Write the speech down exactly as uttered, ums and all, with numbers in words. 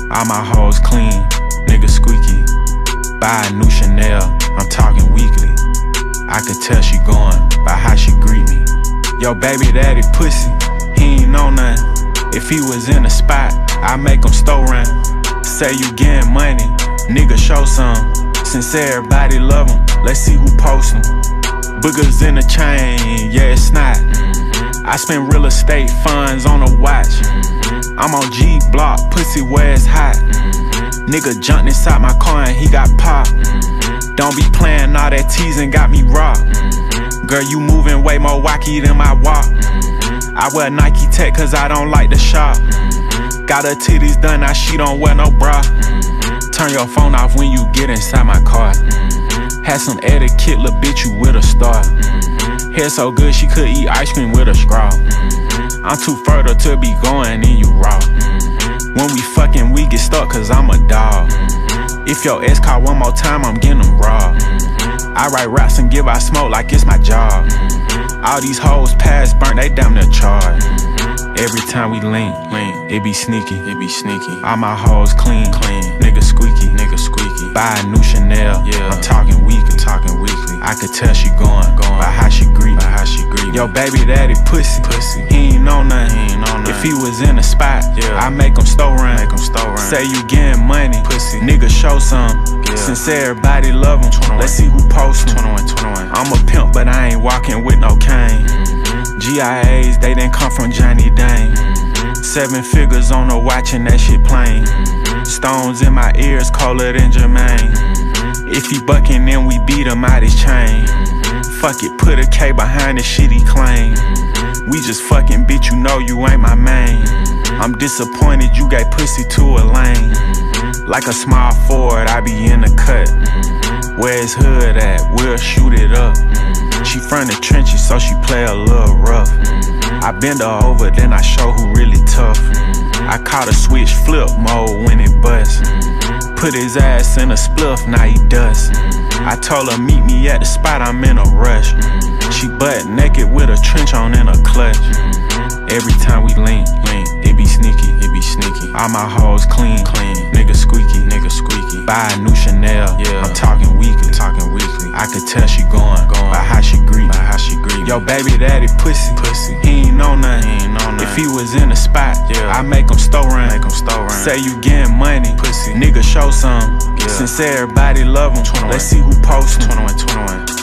All my hoes clean, nigga squeaky. Buy a new Chanel, I'm talking weekly. I could tell she going by how she greet me. Yo, baby daddy pussy, he ain't know nothing. If he was in a spot, I make him store run. Say you getting money, nigga show some. Since everybody love him, let's see who post him. Boogers in the chain, yeah it's not. I spend real estate funds on a watch. I'm on G block, pussy where it's hot. Nigga jumped inside my car and he got popped. Don't be playing all that teasing, got me rocked. Girl, you moving way more wacky than my walk. I wear Nike Tech cause I don't like the shop. Got her titties done, now she don't wear no bra. Turn your phone off when you get inside my car. Had some etiquette, lil' bitch, you with a star. Hair so good she could eat ice cream with a straw. I'm too fertile to be going in you raw. When we fucking, we get stuck cause I'm a dog. If your ex call one more time, I'm getting them raw. I write raps and give out smoke like it's my job. All these hoes past burnt, they damn near charged. Every time we link, link, it be sneaky, it be sneaky. All my hoes clean, clean, nigga squeaky, nigga squeaky. Buy a new Chanel, yeah, I'm talking weekly, talking weekly. I could tell she going, going by how she greet, by how she greet. Yo, baby daddy pussy, pussy, he ain't know nothing. He ain't know nothing. If he was in a spot, yeah, I make him store run, make him store run. Say you getting money, pussy, nigga show some. Yeah. Since everybody love him, twenty-one. Let's see who post him. twenty-one, twenty-one. I'm a pimp, but I ain't walking with no cane. Mm-hmm. G I As, they didn't come from Johnny Dane. Mm-hmm. Seven figures on the watch and that shit plain. Mm-hmm. Stones in my ears, colder than Jermaine. Mm-hmm. If he bucking, then we beat him out his chain. Mm-hmm. Fuck it, put a K behind the shit he claim. Mm-hmm. We just fucking bitch, you know you ain't my main. Mm-hmm. I'm disappointed you gave pussy to a lane. Mm-hmm. Like a small Ford, I be in the cut. Mm-hmm. Where's hood at? We'll shoot it up. Mm-hmm. She from the trenches, so she play a little rough. Mm-hmm. I bend her over, then I show who really tough. Mm-hmm. I caught a switch flip mode when it bust. Mm-hmm. Put his ass in a spliff, now he dust. Mm-hmm. I told her meet me at the spot, I'm in a rush. Mm-hmm. She butt naked with a trench on in a clutch. Mm-hmm. Every time we link, link, it be sneaky, it be sneaky. All my hoes clean, clean, nigga squeaky, nigga squeaky. Buy a new Chanel, yeah, I'm talking weekly, talking weekly. I could tell she going, going by how she greet, by how she greet. Yo, baby daddy pussy, pussy, he ain't know nothing. He ain't know nothing. If he was in a spot, yeah, I make him store run, make him store run. Say you getting money, pussy, nigga show some. Yeah. Since everybody love him, twenty-one. Let's see who post him. twenty-one, twenty-one.